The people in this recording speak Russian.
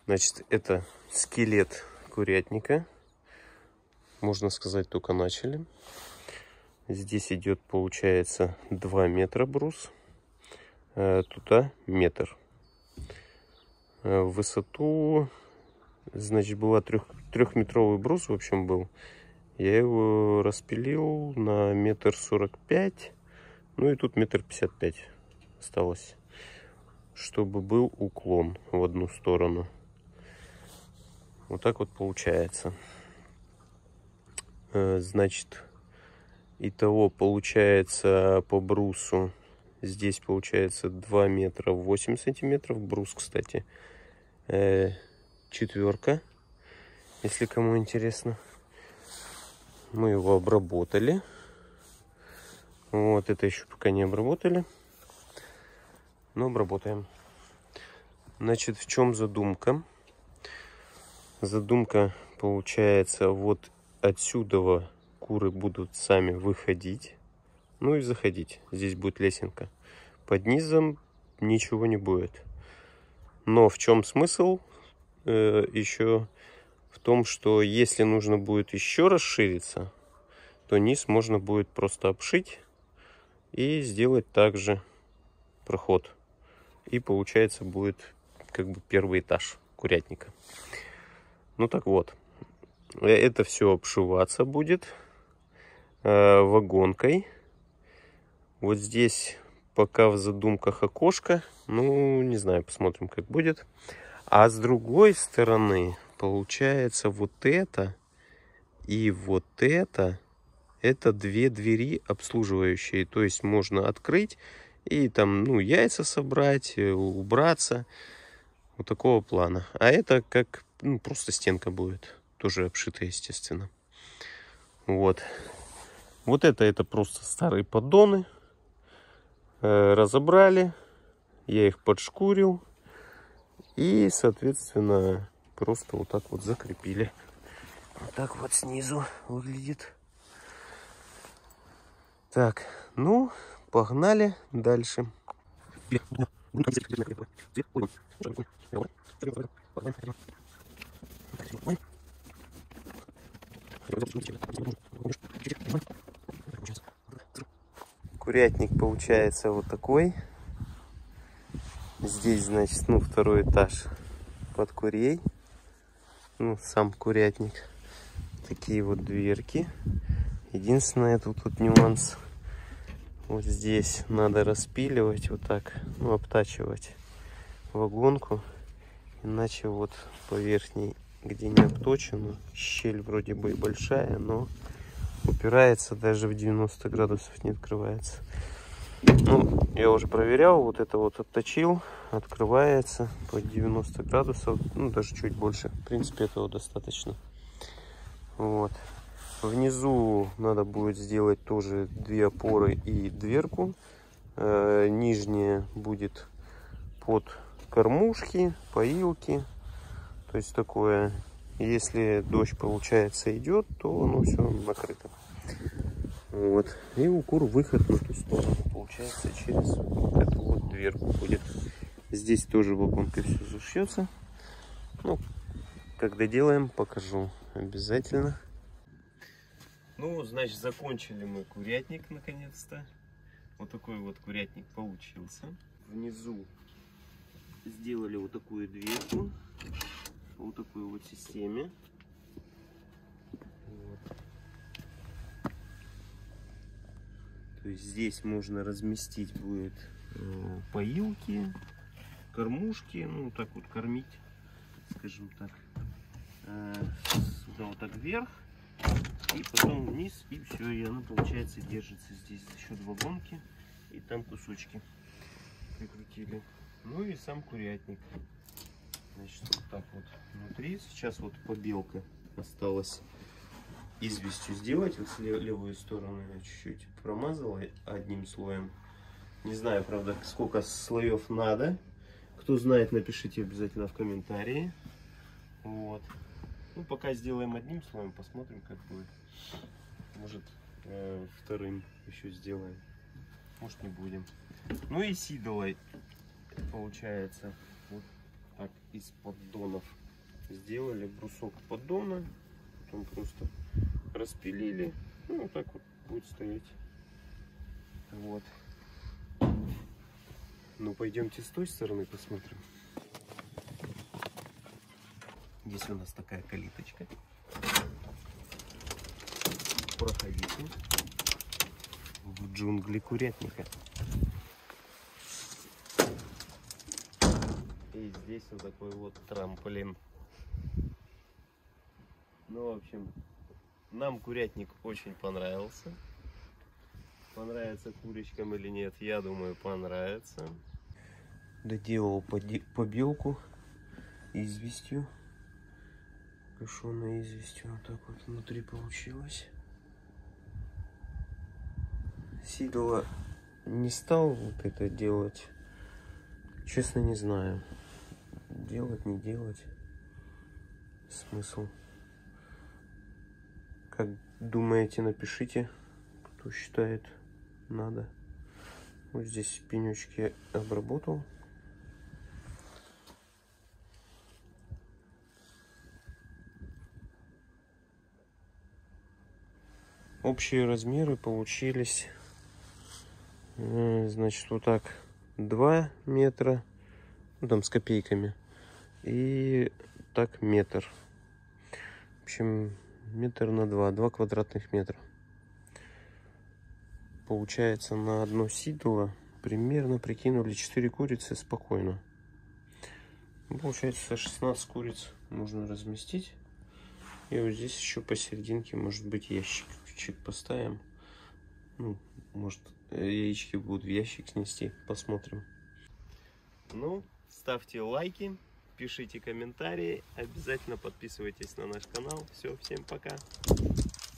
Значит, это скелет курятника. Можно сказать, только начали. Здесь идет, получается, 2 метра брус. Туда метр. В высоту, значит, была трехметровый брус, в общем, был. Я его распилил на 1,45 м. Ну и тут 1,55 м осталось, чтобы был уклон в одну сторону. Вот так вот получается. Значит, итого получается по брусу. Здесь получается 2 метра 8 сантиметров. Брус, кстати, 4, если кому интересно. Мы его обработали. Вот это еще пока не обработали, но обработаем. Значит, в чем задумка? Задумка получается, вот отсюда куры будут сами выходить, ну и заходить. Здесь будет лесенка. Под низом ничего не будет. Но в чем смысл? Еще в том, что если нужно будет еще расшириться, то низ можно будет просто обшить и сделать также проход. И получается будет как бы первый этаж курятника. Ну так вот, это все обшиваться будет вагонкой. Вот здесь пока в задумках окошко. Ну, не знаю, посмотрим, как будет. А с другой стороны, получается, вот это и вот это 2 двери обслуживающие. То есть можно открыть и там, ну, яйца собрать, убраться. Вот такого плана. А это как, ну, просто стенка будет. Тоже обшитая, естественно. Вот. Вот это просто старые поддоны. Разобрали. Я их подшкурил. И, соответственно, просто вот так вот закрепили. Вот так вот снизу выглядит. Так, ну, погнали дальше. Курятник получается вот такой. Здесь, значит, ну, второй этаж под курей. Ну, сам курятник. Такие вот дверки. Единственное, тут нюанс. Вот здесь надо распиливать вот так, ну, обтачивать вагонку. Иначе вот по верхней, где не обточено, щель вроде бы и большая, но упирается даже в 90 градусов, не открывается. Ну, я уже проверял, вот это вот обточил, открывается под 90 градусов, ну, даже чуть больше. В принципе, этого достаточно. Вот. Внизу надо будет сделать тоже 2 опоры и дверку. Нижняя будет под кормушки, поилки. То есть такое, если дождь, получается, идет, то оно все накрыто. Вот. И у кур выход на ту сторону, получается, через эту вот дверку будет. Здесь тоже вагонкой все зашьется. Ну, когда делаем, покажу обязательно. Ну, значит, закончили мы курятник наконец-то. Вот такой вот курятник получился. Внизу сделали вот такую дверку. Вот такой вот системе. Вот. То есть здесь можно разместить будет поилки, кормушки, ну так вот кормить, скажем так. Сюда вот так вверх и потом вниз, и все, и она, получается, держится здесь за счет вагонки, и там кусочки прикрутили. Ну и сам курятник. Значит, вот так вот внутри. Сейчас вот побелка осталась известью сделать. Вот с левую сторону я чуть-чуть промазала одним слоем. Не знаю, правда, сколько слоев надо. Кто знает, напишите обязательно в комментарии. Вот. Ну, пока сделаем одним слоем, посмотрим, как будет. Может, вторым еще сделаем. Может, не будем. Ну и сидолой, получается. Вот так из поддонов сделали брусок поддона, потом просто распилили, ну вот так вот будет стоять. Вот. Ну пойдемте с той стороны посмотрим. Здесь у нас такая калиточка. Проходите в джунгли курятника. И здесь вот такой вот трамплин. Ну, в общем, нам курятник очень понравился. Понравится курочкам или нет, я думаю, понравится. Доделал побелку известью. Кашеной известью. Вот так вот внутри получилось. Сидела не стал вот это делать. Честно, не знаю. Делать, не делать. Смысл. Как думаете, напишите, кто считает надо. Вот здесь пенечки обработал. Общие размеры получились, значит, вот так 2 метра, ну, там с копейками, и так метр. В общем, метр на 2 квадратных метра. Получается, на одно сидло примерно, прикинули, 4 курицы спокойно. Получается, 16 куриц можно разместить. И вот здесь еще посерединке, может быть, ящичек поставим. Ну, может, яички будут в ящик снести. Посмотрим. Ну, ставьте лайки, пишите комментарии. Обязательно подписывайтесь на наш канал. Все, всем пока.